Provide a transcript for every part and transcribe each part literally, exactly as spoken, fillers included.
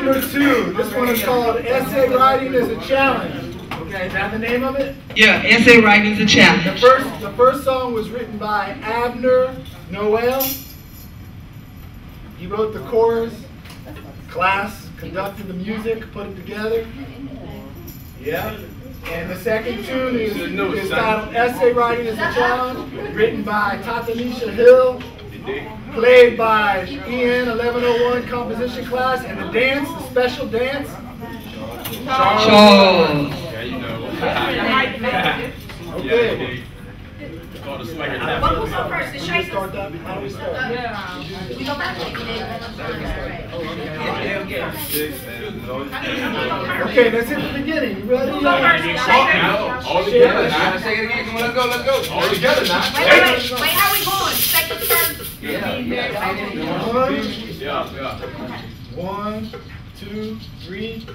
number two. This one is called Essay Writing is a Challenge. Okay, is that the name of it? Yeah, Essay Writing is a Challenge. The first, the first song was written by Abner Noel. He wrote the chorus. Class conducted the music, put it together. Yeah. And the second tune is, is titled Essay Writing is a Challenge, written by Tatanisha Hill, played by E N eleven oh one composition class, and the dance, the special dance, Charles. Charles. Yeah, you know. Okay. What was up first? The shake? Start that. How do we start? Yeah. We go back. Okay, let's hit the beginning. You ready? All together now. Let's take it again. Come on, let's go, let's go. All together now. Wait, wait, wait. Wait, how we going? Second, third. Yeah, yeah. One, Yeah, yeah. one, two, three.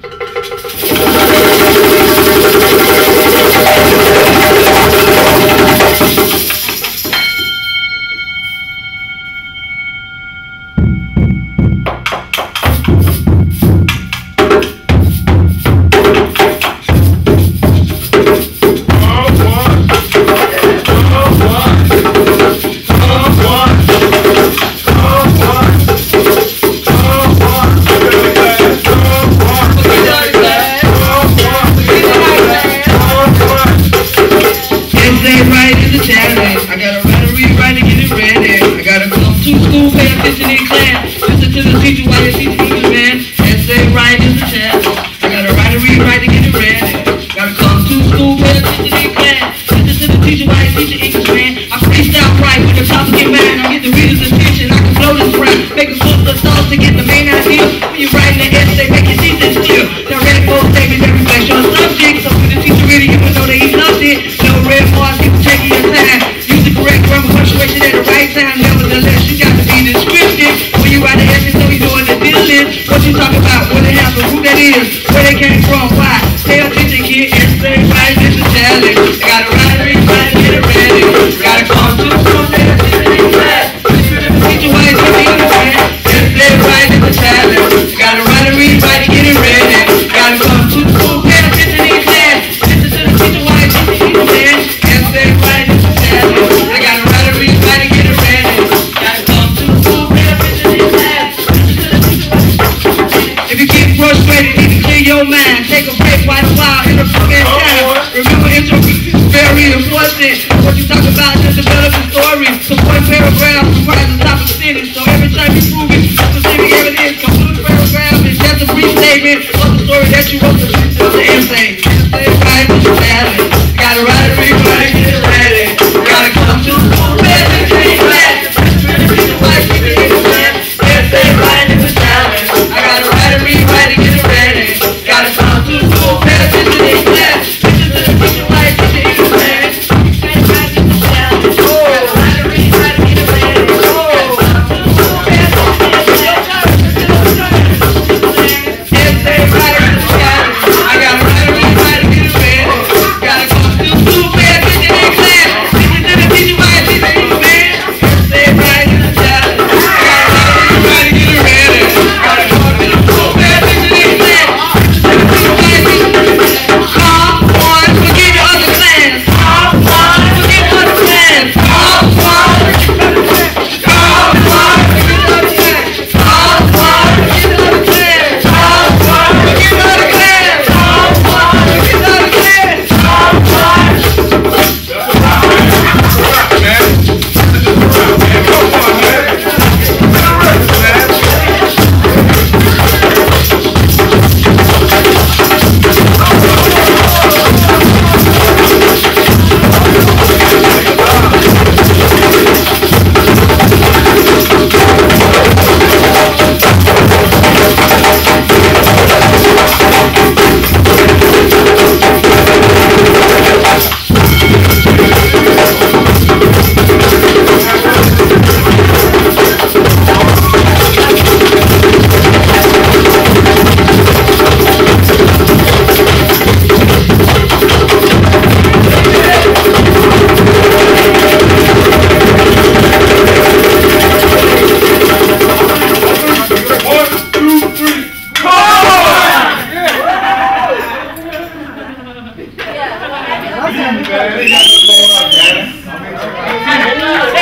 Gotta come to school, Yeah. Man, they got the floor up, man.